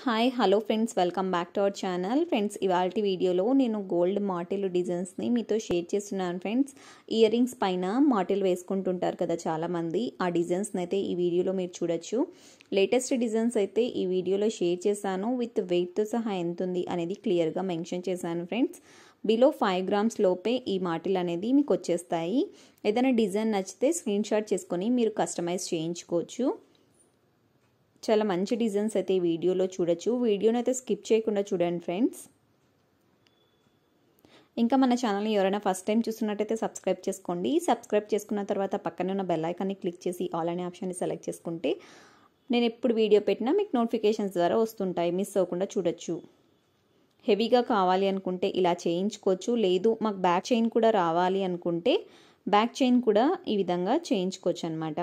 Hi hello friends, welcome back to our channel. Friends, ఇవాల్టి వీడియోలో నేను గోల్డ్ మాటిలు డిజైన్స్ని మీతో షేర్ చేస్తున్నాను. ఫ్రెండ్స్, ఇయర్ రింగ్స్ పైన మాటిలు వేసుకుంటుంటారు కదా చాలామంది. ఆ డిజైన్స్ని అయితే ఈ వీడియోలో మీరు చూడొచ్చు. లేటెస్ట్ డిజైన్స్ అయితే ఈ వీడియోలో షేర్ చేశాను. విత్ వెయిట్తో సహా ఎంత ఉంది అనేది క్లియర్గా మెన్షన్ చేశాను. ఫ్రెండ్స్, బిలో 5 గ్రామ్స్ లోపే ఈ మాటిల్ అనేది మీకు వచ్చేస్తాయి. ఏదైనా డిజైన్ నచ్చితే స్క్రీన్ షాట్ చేసుకొని మీరు కస్టమైజ్ చేయించుకోవచ్చు. చాలా మంచి డిజైన్స్ అయితే ఈ వీడియోలో చూడొచ్చు. వీడియోని అయితే స్కిప్ చేయకుండా చూడండి ఫ్రెండ్స్. ఇంకా మన ఛానల్ని ఎవరైనా ఫస్ట్ టైం చూస్తున్నట్టయితే సబ్స్క్రైబ్ చేసుకోండి. సబ్స్క్రైబ్ చేసుకున్న తర్వాత పక్కనే ఉన్న బెల్ ఐకాన్ని క్లిక్ చేసి ఆల్ అనే ఆప్షన్ని సెలెక్ట్ చేసుకుంటే నేను ఎప్పుడు వీడియో పెట్టినా మీకు నోటిఫికేషన్స్ ద్వారా వస్తుంటాయి. మిస్ అవ్వకుండా చూడొచ్చు. హెవీగా కావాలి అనుకుంటే ఇలా చేయించుకోవచ్చు. లేదు మాకు బ్యాక్ చైన్ కూడా రావాలి అనుకుంటే బ్యాక్ చైన్ కూడా ఈ విధంగా చేయించుకోవచ్చు అన్నమాట.